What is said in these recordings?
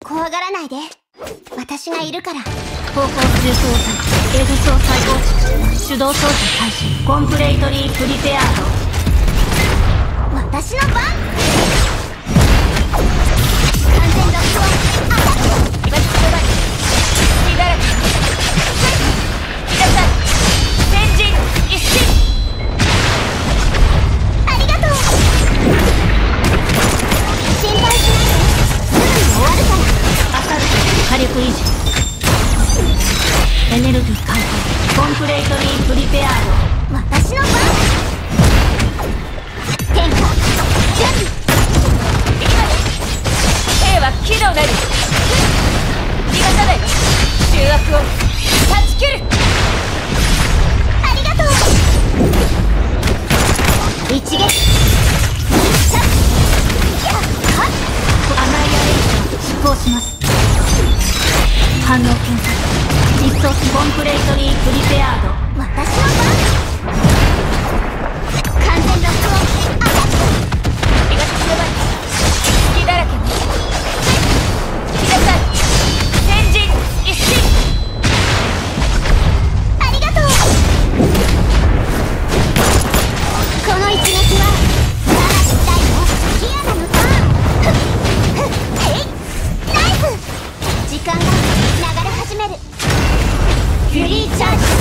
怖がらないで。私がいるから。 方向重装作エグソ再構築手動操作開始コンプレイトリープリペアード私の番。完全ロックオンアタック。 今ちょうだい血だらけ皆さん先陣一進。 ありがとう。心配しないですぐに終わるから。 アサルト火力維持エネルギー解放コンプレイトリープリペアー私の番。天下準備。 いきます。兵は機動なり逃がさないわ。醜悪を断ち切る。 ありがとう。一撃。シャッやっはっ。 ドアナイアレーション執行します反応検索リストコンプレイトリープリペアード私の番。完全ロックオンアタック。 今ちょうだい血だらけ皆さん先陣一進。 ありがとう。この一撃はさらに痛いの。ギアナのターン。ふっふっえいナイス。時間が流れ始める。フュリーチャージ。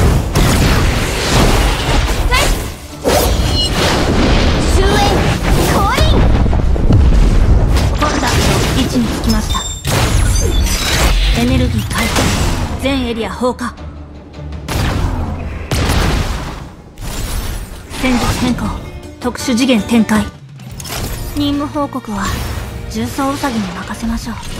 終焉降臨。 コンタクト位置につきましたエネルギー解放全エリア放火戦術変更特殊次元展開任務報告は重装ウサギに任せましょう